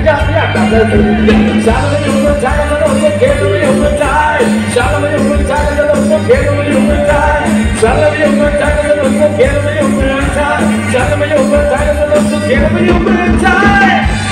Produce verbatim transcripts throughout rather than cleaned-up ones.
อยากอยากกลับเลยฉันไม่อยู่เมืองไทยแล้วต้องเก็บไม่อยู่เมืองไทยฉันไม่อยู่เมืองไทยแล้วต้องเก็บไม่อยู่เมืองไทยฉันไม่อยู่เมืองไทยแล้วต้องเก็บไม่อยู่เมืองไทยฉันไม่อยู่เมืองไทยแล้วต้องเก็บไม่อยู่เมืองไทย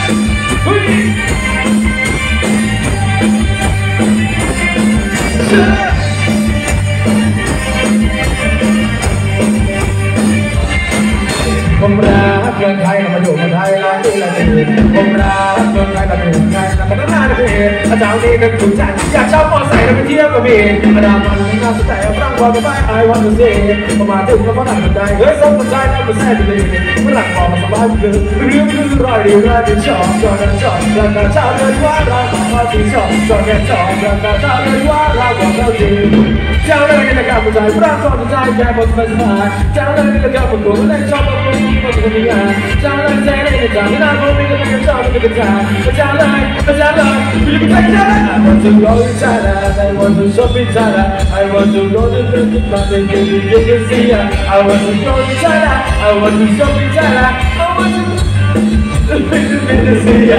ผมรักเมืองไทยเรามาอยู่เมืองไทยเราที่เราจะอยู่ผมรักเมืองไทยเราอยู่เมืองไทยเราไม่ต้องหน้าเลยพี่อาจารย์นี่เป็นถูกใจอยากเช่ามอใส่เราไปเที่ยวกับพี่อาดามมันไม่น่าสนใจเอาตั้งความเป็นไปไอ้วันนี้สิประมาณถึงแล้วก็หนักใจเฮ้ยสนใจแล้วมันแซ่บเลยเมื่อหลังบอกมาสบายเลยเรื่องคือรอยดีรอยดีชอบชอบชอบรักกันชอบเลยว่าเราของเราที่ชอบชอบแค่ชอบรักกันชอบเลยว่าเราของเราจริงเจ้าเลยในการใจพระก็ใจแค่หมดปัญหาเจ้าเลยในการตัวไม่ชอบตัวไม่ตัวไม่งานเจ้าเลยใจในใจไม่น่าคงไม่ก็ไม่ชอบไม่ก็ใจเจ้าเลยเจ้าเลยไม่ก็ใจ I want to go inside I want to shop inside I want to go to the mountain you can see I want to go inside I want to shop inside I want to make the see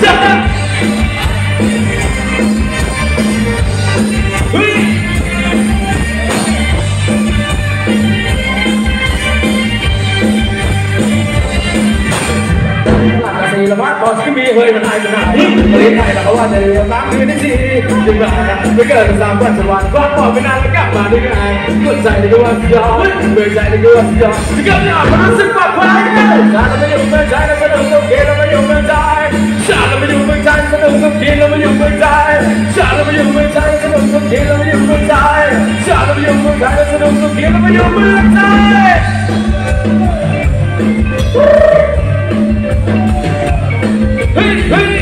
ละวัดบอสที่มีเฮ้ยมันหายไปไหนประเทศไทยเราว่าจะเรียนบ้างคือได้สิจึงมาไม่เกิดสามวันสวรรค์ก็พอไปนานแล้วกลับมาได้ไงเมื่อใจในกว่าสยองเมื่อใจในกว่าสยองจะกลับมาความรู้สึกปลอดภัยชาติเราไม่อยู่เมืองไทยเราไม่อยู่เมืองเกเราไม่อยู่เมืองไทยชาติเราไม่อยู่เมืองไทยสนุกสุขีเราไม่อยู่เมืองไทยชาติเราไม่อยู่เมืองไทยสนุกสุขีเราไม่อยู่เมืองไทยชาติเราไม่อยู่เมืองไทยสนุกสุขีเราไม่อยู่เมืองไทยเฮ้ยเฮ้ย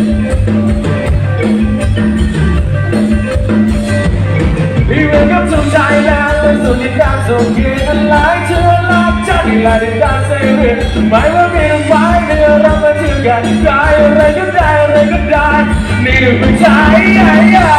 พี่เวกับสนใจแล้วเป็นส่วนที่การส่งเกียรติหลายเชื่อรักใจหลายในการเสรีหมายว่ามีต้องไว้เมื่อเรามาถึงกันได้อะไรก็ได้อะไรก็ได้นี่หนึ่งเป็นใจใหญ่ใหญ่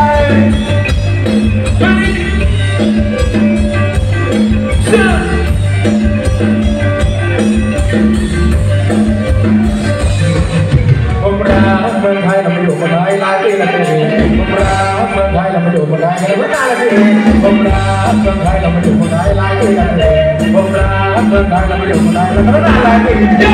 ผมรักเมืองไทยเรามาอยู่เมืองไทยหลายปีแล้วพี่ผมรักเมืองไทยเรามาอยู่เมืองไทยเราไม่นานแล้วพี่ผมรักเมืองไทยเรามาอยู่เมืองไทยหลายปีแล้วพี่ผมรักเมืองไทยเรามาอยู่เมืองไทยเราไม่นานแล้วพี่